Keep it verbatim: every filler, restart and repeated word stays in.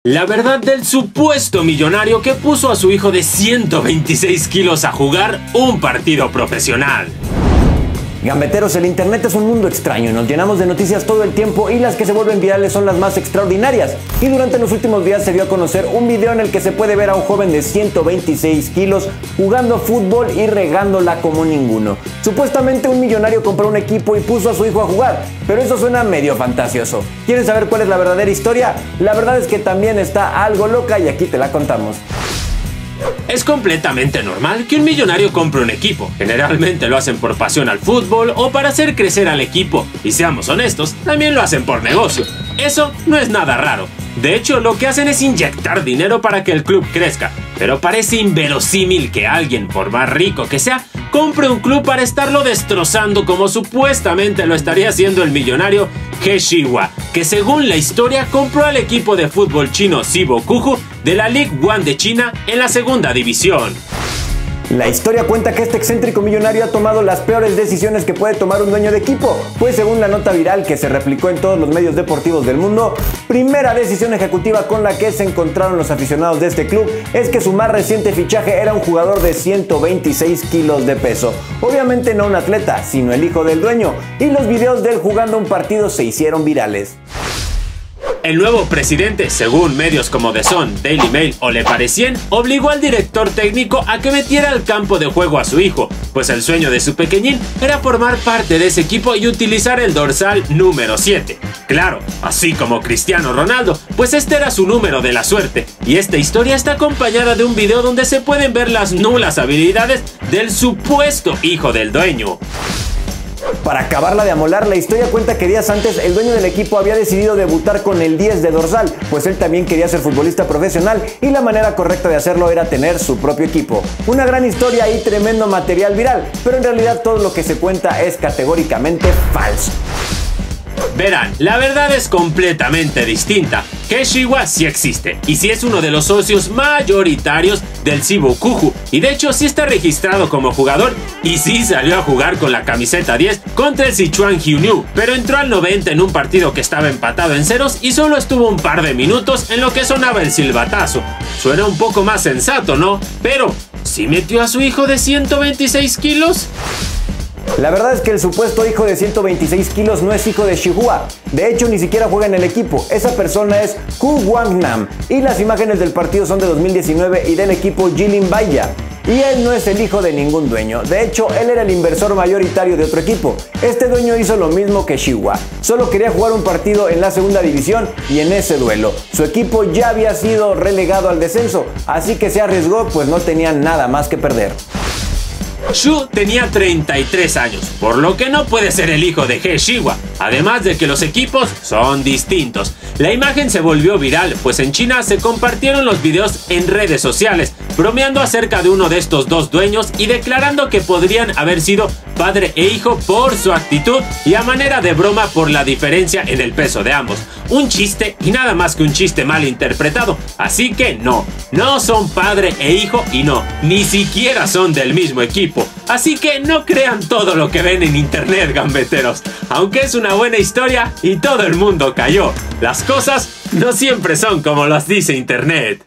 La verdad del supuesto millonario que puso a su hijo de ciento veintiséis kilos a jugar un partido profesional. Gambeteros, el internet es un mundo extraño y nos llenamos de noticias todo el tiempo y las que se vuelven virales son las más extraordinarias. Y durante los últimos días se dio a conocer un video en el que se puede ver a un joven de ciento veintiséis kilos jugando fútbol y regándola como ninguno. Supuestamente un millonario compró un equipo y puso a su hijo a jugar, pero eso suena medio fantasioso. ¿Quieres saber cuál es la verdadera historia? La verdad es que también está algo loca y aquí te la contamos. Es completamente normal que un millonario compre un equipo. Generalmente lo hacen por pasión al fútbol o para hacer crecer al equipo. Y seamos honestos, también lo hacen por negocio. Eso no es nada raro. De hecho, lo que hacen es inyectar dinero para que el club crezca. Pero parece inverosímil que alguien, por más rico que sea, compre un club para estarlo destrozando como supuestamente lo estaría haciendo el millonario He Shihua, que según la historia compró al equipo de fútbol chino Zibo Kuju de la League One de China en la segunda división. La historia cuenta que este excéntrico millonario ha tomado las peores decisiones que puede tomar un dueño de equipo, pues según la nota viral que se replicó en todos los medios deportivos del mundo, primera decisión ejecutiva con la que se encontraron los aficionados de este club es que su más reciente fichaje era un jugador de ciento veintiséis kilos de peso. Obviamente no un atleta, sino el hijo del dueño, y los videos de él jugando un partido se hicieron virales. El nuevo presidente, según medios como The Sun, Daily Mail o Le Parisien, obligó al director técnico a que metiera al campo de juego a su hijo, pues el sueño de su pequeñín era formar parte de ese equipo y utilizar el dorsal número siete. Claro, así como Cristiano Ronaldo, pues este era su número de la suerte, y esta historia está acompañada de un video donde se pueden ver las nulas habilidades del supuesto hijo del dueño. Para acabarla de amolar, la historia cuenta que días antes el dueño del equipo había decidido debutar con el diez de dorsal, pues él también quería ser futbolista profesional y la manera correcta de hacerlo era tener su propio equipo. Una gran historia y tremendo material viral, pero en realidad todo lo que se cuenta es categóricamente falso. Verán, la verdad es completamente distinta. He Shihua sí existe, y sí es uno de los socios mayoritarios del Zibo Kuju, y de hecho sí está registrado como jugador, y sí salió a jugar con la camiseta diez contra el Sichuan Hyunyu, pero entró al noventa en un partido que estaba empatado en ceros y solo estuvo un par de minutos en lo que sonaba el silbatazo. Suena un poco más sensato, ¿no? Pero, ¿sí metió a su hijo de ciento veintiséis kilos? La verdad es que el supuesto hijo de ciento veintiséis kilos no es hijo de Shihua. De hecho, ni siquiera juega en el equipo. Esa persona es Ku Wangnam y las imágenes del partido son de dos mil diecinueve y del equipo Jilin Baya. Y él no es el hijo de ningún dueño. De hecho, él era el inversor mayoritario de otro equipo. Este dueño hizo lo mismo que Shihua. Solo quería jugar un partido en la segunda división y en ese duelo su equipo ya había sido relegado al descenso, así que se arriesgó pues no tenía nada más que perder. Shu tenía treinta y tres años, por lo que no puede ser el hijo de He Shihua, además de que los equipos son distintos. La imagen se volvió viral, pues en China se compartieron los videos en redes sociales, bromeando acerca de uno de estos dos dueños y declarando que podrían haber sido padre e hijo por su actitud y a manera de broma por la diferencia en el peso de ambos. Un chiste y nada más que un chiste mal interpretado, así que no, no son padre e hijo y no, ni siquiera son del mismo equipo. Así que no crean todo lo que ven en internet, gambeteros, aunque es una buena historia y todo el mundo cayó. Las cosas no siempre son como las dice internet.